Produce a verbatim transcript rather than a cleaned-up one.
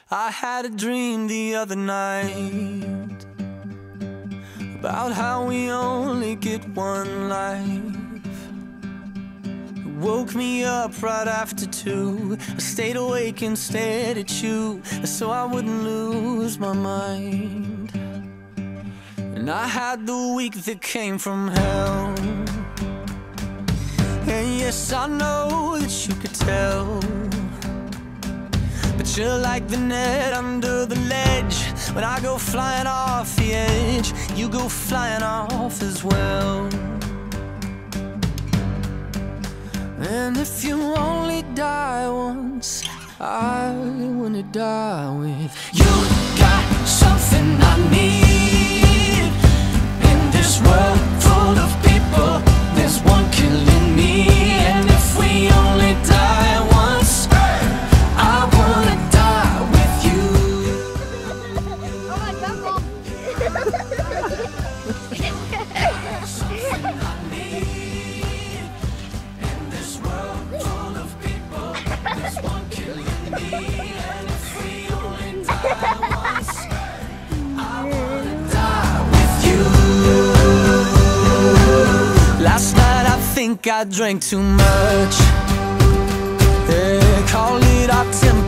I had a dream the other night about how we only get one life. It woke me up right after two. I stayed awake and stared at you so I wouldn't lose my mind. And I had the week that came from hell. And yes, I know that you could tell, but you're like the net under the ledge. When I go flying off the edge, you go flying off as well. And if you only die once, I wanna die with you. Got something I need in this world full of people. There's one killing me, and if we only die once, I wanna die with you. Oh my God! Something I need in this world full of people. There's one killing me, and if we only die once, I wanna die with you. Last night I think I drank too much. Yeah, call it our temper.